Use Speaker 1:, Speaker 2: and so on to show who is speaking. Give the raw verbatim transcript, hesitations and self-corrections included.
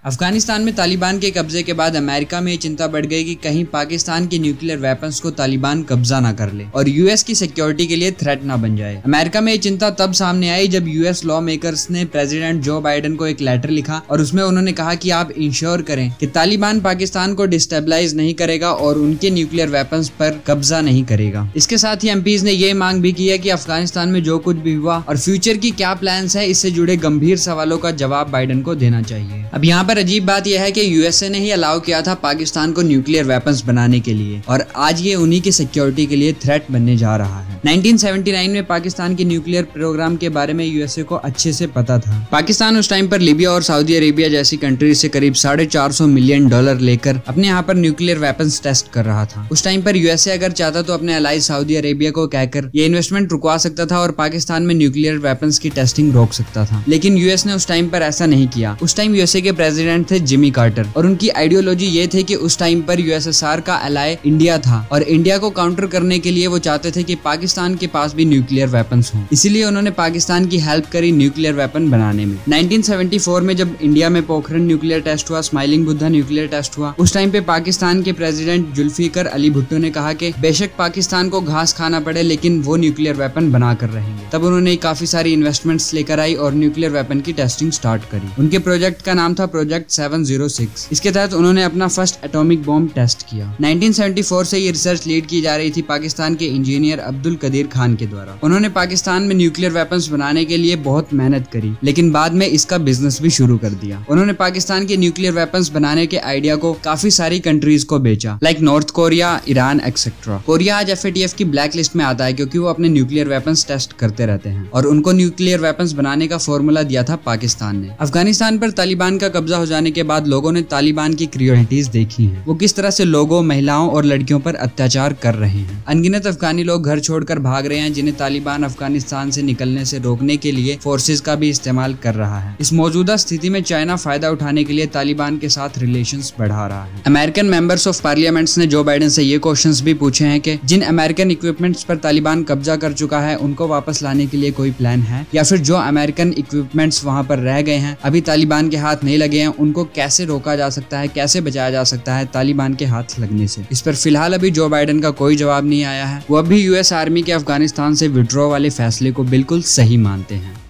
Speaker 1: अफगानिस्तान में तालिबान के कब्जे के बाद अमेरिका में ये चिंता बढ़ गई कि कहीं पाकिस्तान के न्यूक्लियर वेपन्स को तालिबान कब्जा ना कर ले और यूएस की सिक्योरिटी के लिए थ्रेट ना बन जाए। अमेरिका में ये चिंता तब सामने आई जब यूएस लॉ मेकर्स ने प्रेसिडेंट जो बाइडेन को एक लेटर लिखा और उसमें उन्होंने कहा कि आप इंश्योर करें कि तालिबान पाकिस्तान को डिस्टेबलाइज नहीं करेगा और उनके न्यूक्लियर वेपन्स पर कब्जा नहीं करेगा। इसके साथ ही एमपीज ने ये मांग भी की है कि अफगानिस्तान में जो कुछ भी हुआ और फ्यूचर की क्या प्लान्स है, इससे जुड़े गंभीर सवालों का जवाब बाइडेन को देना चाहिए। अब यहाँ पर अजीब बात यह है कि यूएसए ने ही अलाउ किया था पाकिस्तान को न्यूक्लियर वेपन्स बनाने के लिए और आज ये उन्हीं की सिक्योरिटी के लिए थ्रेट बनने जा रहा है। नाइनटीन सेवेंटी नाइन में पाकिस्तान के न्यूक्लियर प्रोग्राम के बारे में यूएसए को अच्छे से पता था। पाकिस्तान उस टाइम पर लीबिया और सऊदी अरेबिया जैसी कंट्रीज से करीब साढ़े चार सौ मिलियन डॉलर लेकर अपने यहाँ पर न्यूक्लियर वेपन्स टेस्ट कर रहा था। उस टाइम पर यूएसए अगर चाहता तो अपने अलाइज सऊदी अरेबिया को कहकर ये इन्वेस्टमेंट रुकवा सकता था और पाकिस्तान में न्यूक्लियर वेपन्स की टेस्टिंग रोक सकता था, लेकिन यूएस ने उस टाइम पर ऐसा नहीं किया। उस टाइम यूएसए के प्रेसिडेंट थे जिमी कार्टर और उनकी आइडियोलॉजी ये थे कि उस टाइम पर यूएसएसआर का अलाय इंडिया था और इंडिया को काउंटर करने के लिए वो चाहते थे कि पाकिस्तान के पास भी न्यूक्लियर वेपन्स हों। इसीलिए उन्होंने पाकिस्तान की हेल्प करी न्यूक्लियर वेपन बनाने में। नाइनटीन सेवेंटी फोर में जब इंडिया में पोखरण न्यूक्लियर टेस्ट हुआ, स्माइलिंग बुद्धा न्यूक्लियर टेस्ट हुआ, उस टाइम पे पाकिस्तान के प्रेसिडेंट जुल्फिकर अली भुट्टो ने कहा कि बेशक पाकिस्तान को घास खाना पड़े लेकिन वो न्यूक्लियर वेपन बना कर रहेंगे। तब उन्होंने काफी सारी इन्वेस्टमेंट्स लेकर आई और न्यूक्लियर वेपन की टेस्टिंग स्टार्ट करी। उनके प्रोजेक्ट का नाम था प्रोजेक्ट सेवन ज़ीरो सिक्स। इसके तहत उन्होंने अपना फर्स्ट एटॉमिक बॉम्ब टेस्ट किया। नाइनटीन सेवेंटी फोर से ये रिसर्च लीड की जा रही थी पाकिस्तान के इंजीनियर अब्दुल कदीर खान के द्वारा। उन्होंने पाकिस्तान में न्यूक्लियर वेपन्स बनाने के लिए बहुत मेहनत करी लेकिन बाद में इसका बिजनेस भी शुरू कर दिया। उन्होंने पाकिस्तान के न्यूक्लियर वेपन्स बनाने के आइडिया को काफी सारी कंट्रीज को बेचा, like North Korea, Iran etcetera. Korea आज एफ ए टी एफ की ब्लैक लिस्ट में आता है क्योंकि वो अपने न्यूक्लियर वेपन्स टेस्ट करते रहते हैं और उनको न्यूक्लियर वेपन्स बनाने का फॉर्मूला दिया था पाकिस्तान ने। अफगानिस्तान पर तालिबान का कब्जा हो जाने के बाद लोगों ने तालिबान की क्रूएल्टीज देखी हैं। वो किस तरह से लोगों, महिलाओं और लड़कियों पर अत्याचार कर रहे हैं। अनगिनत अफगानी लोग घर छोड़कर भाग रहे हैं जिन्हें तालिबान अफगानिस्तान से निकलने से रोकने के लिए फोर्सेज का भी इस्तेमाल कर रहा है। इस मौजूदा स्थिति में चाइना फायदा उठाने के लिए तालिबान के साथ रिलेशंस बढ़ा रहा है। अमेरिकन मेंबर्स ऑफ पार्लियामेंट्स ने जो बाइडेन से ये क्वेश्चंस भी पूछे हैं कि जिन अमेरिकन इक्विपमेंट्स पर तालिबान कब्जा कर चुका है उनको वापस लाने के लिए कोई प्लान है, या फिर जो अमेरिकन इक्विपमेंट्स वहां पर रह गए हैं, अभी तालिबान के हाथ नहीं लगे हैं, उनको कैसे रोका जा सकता है, कैसे बचाया जा सकता है तालिबान के हाथ लगने से। इस पर फिलहाल अभी जो बाइडेन का कोई जवाब नहीं आया है। वो अभी यूएस आर्मी के अफगानिस्तान से विड्रॉ वाले फैसले को बिल्कुल सही मानते हैं।